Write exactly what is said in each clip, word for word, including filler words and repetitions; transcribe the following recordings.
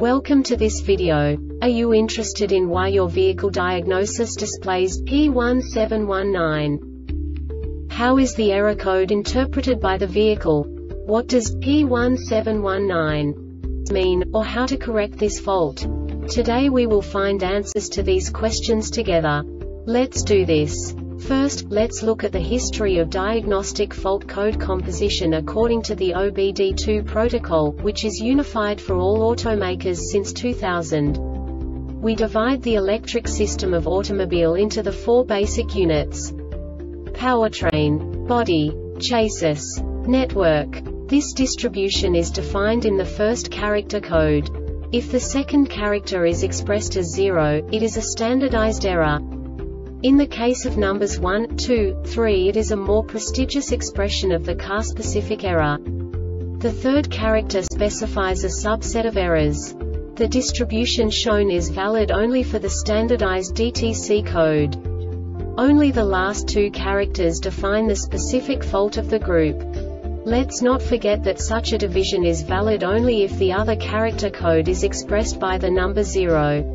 Welcome to this video. Are you interested in why your vehicle diagnosis displays P one seven one nine? How is the error code interpreted by the vehicle? What does P one seven one nine mean, or how to correct this fault? Today we will find answers to these questions together. Let's do this. First, let's look at the history of diagnostic fault code composition according to the O B D two protocol, which is unified for all automakers since two thousand. We divide the electric system of automobile into the four basic units: powertrain, body, chassis, network. This distribution is defined in the first character code. If the second character is expressed as zero, it is a standardized error. In the case of numbers one, two, three, it is a more prestigious expression of the car-specific error. The third character specifies a subset of errors. The distribution shown is valid only for the standardized D T C code. Only the last two characters define the specific fault of the group. Let's not forget that such a division is valid only if the other character code is expressed by the number zero.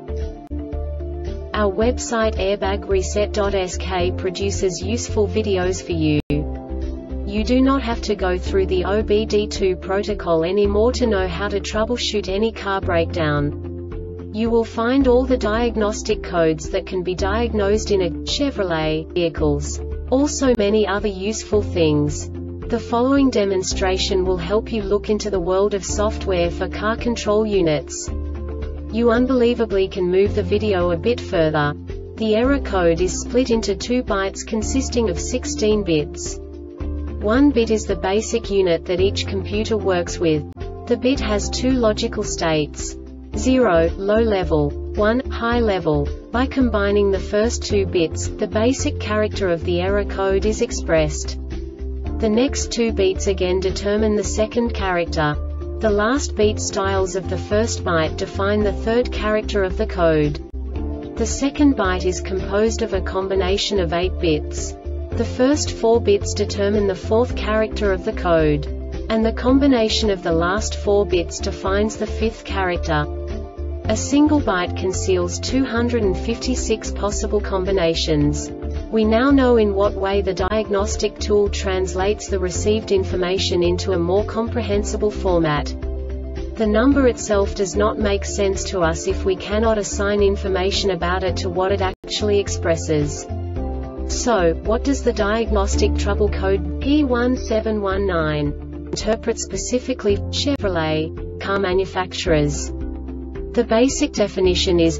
Our website airbag reset dot S K produces useful videos for you. You do not have to go through the O B D two protocol anymore to know how to troubleshoot any car breakdown. You will find all the diagnostic codes that can be diagnosed in a Chevrolet vehicles. Also many other useful things. The following demonstration will help you look into the world of software for car control units. You unbelievably can move the video a bit further. The error code is split into two bytes consisting of sixteen bits. One bit is the basic unit that each computer works with. The bit has two logical states: zero, low level, one, high level. By combining the first two bits, the basic character of the error code is expressed. The next two bits again determine the second character. The last beat styles of the first byte define the third character of the code. The second byte is composed of a combination of eight bits. The first four bits determine the fourth character of the code. And the combination of the last four bits defines the fifth character. A single byte conceals two hundred fifty-six possible combinations. We now know in what way the diagnostic tool translates the received information into a more comprehensible format. The number itself does not make sense to us if we cannot assign information about it to what it actually expresses. So, what does the diagnostic trouble code P one seven one nine interpret specifically for Chevrolet car manufacturers? The basic definition is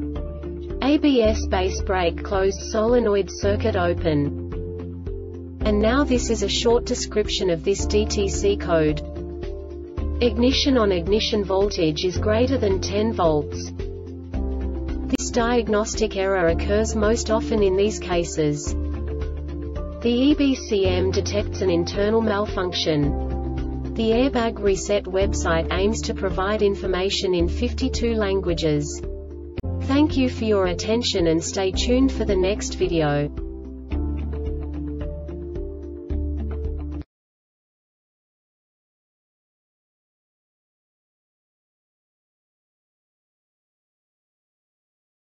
A B S base brake closed, solenoid circuit open. And now this is a short description of this D T C code. Ignition on ignition voltage is greater than ten volts. This diagnostic error occurs most often in these cases. The E B C M detects an internal malfunction. The Airbag Reset website aims to provide information in fifty-two languages. Thank you for your attention and stay tuned for the next video.